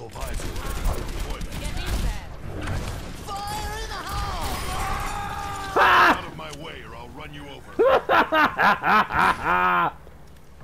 Tactical visor ready for deployment. Get in there. Fire in the hole! Out of my way or I'll run you over.